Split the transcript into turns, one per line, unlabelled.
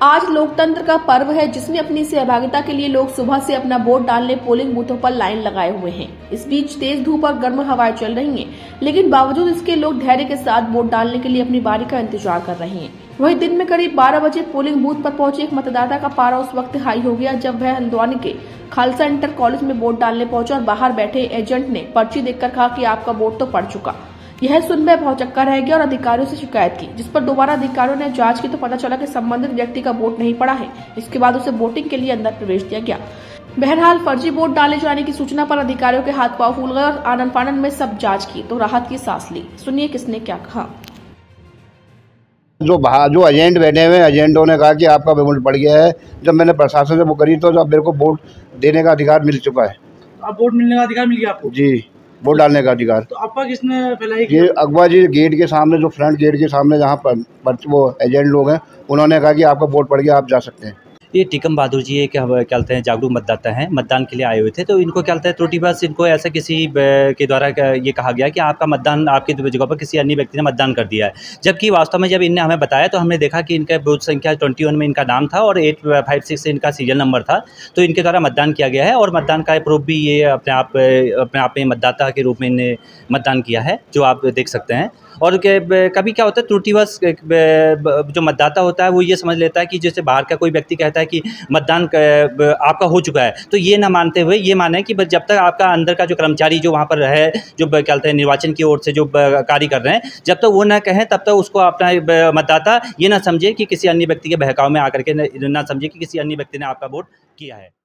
आज लोकतंत्र का पर्व है, जिसमें अपनी सहभागिता के लिए लोग सुबह से अपना वोट डालने पोलिंग बूथों पर लाइन लगाए हुए हैं। इस बीच तेज धूप और गर्म हवाएं चल रही हैं, लेकिन बावजूद इसके लोग धैर्य के साथ वोट डालने के लिए अपनी बारी का इंतजार कर रहे हैं। वहीं दिन में करीब 12 बजे पोलिंग बूथ पर पहुंचे एक मतदाता का पारा उस वक्त हाई हो गया जब वह हल्द्वानी के खालसा इंटर कॉलेज में वोट डालने पहुंचा और बाहर बैठे एजेंट ने पर्ची देखकर कहा कि आपका वोट तो पड़ चुका। यह सुन वह भौचक्का रह गया और अधिकारियों से शिकायत की, जिस पर दोबारा अधिकारियों ने जांच की तो पता चला कि संबंधित व्यक्ति का वोट नहीं पड़ा है। इसके बाद उसे वोटिंग के लिए अंदर प्रवेश दिया गया। बहरहाल फर्जी वोट डाले जाने की सूचना पर अधिकारियों के हाथ पांव फूल गए और आनन फानन में सब जांच की तो राहत की सांस ली। सुनिए किसने क्या कहा।
जो एजेंट बैठे हुए एजेंटों ने कहा कि आपका वोट पड़ गया है। जब मैंने प्रशासन से वो करी तो जब मेरे को वोट देने का अधिकार मिल चुका है।
अब वोट मिलने का अधिकार मिल गया आपको?
जी, वोट डालने का अधिकार।
तो आपका किसने फैलाई?
ये अगवा जी गेट के सामने, जो फ्रंट गेट के सामने जहाँ पर वो एजेंट लोग हैं, उन्होंने कहा कि आपका वोट पड़ गया, आप जा सकते हैं।
ये टीकम बहादुर जी क्या कहते हैं, जागरूक मतदाता हैं, मतदान के लिए आए हुए थे। तो इनको क्या कहते हैं, त्रुटिवश इनको ऐसा किसी के द्वारा ये कहा गया कि आपका मतदान आपकी जगह पर किसी अन्य व्यक्ति ने मतदान कर दिया है। जबकि वास्तव में जब इनने हमें बताया तो हमने देखा कि इनका बूथ संख्या 21 में इनका नाम था और 856 से इनका सीरियल नंबर था। तो इनके द्वारा मतदान किया गया है और मतदान का प्रूफ भी ये अपने आप में मतदाता के रूप में इन्हें मतदान किया है, जो आप देख सकते हैं। और कभी क्या होता है, त्रुटिवश जो मतदाता होता है वो ये समझ लेता है कि जैसे बाहर का कोई व्यक्ति कहता है कि मतदान आपका हो चुका है, तो ये ना मानते हुए ये माने कि जब तक आपका अंदर का जो कर्मचारी जो वहाँ पर है, जो क्या कहते हैं निर्वाचन की ओर से जो कार्य कर रहे हैं, जब तक वो ना कहें तब तक उसको अपना मतदाता ये ना समझे कि किसी अन्य व्यक्ति के बहकाव में आकर के ना समझे कि किसी अन्य व्यक्ति ने आपका वोट किया है।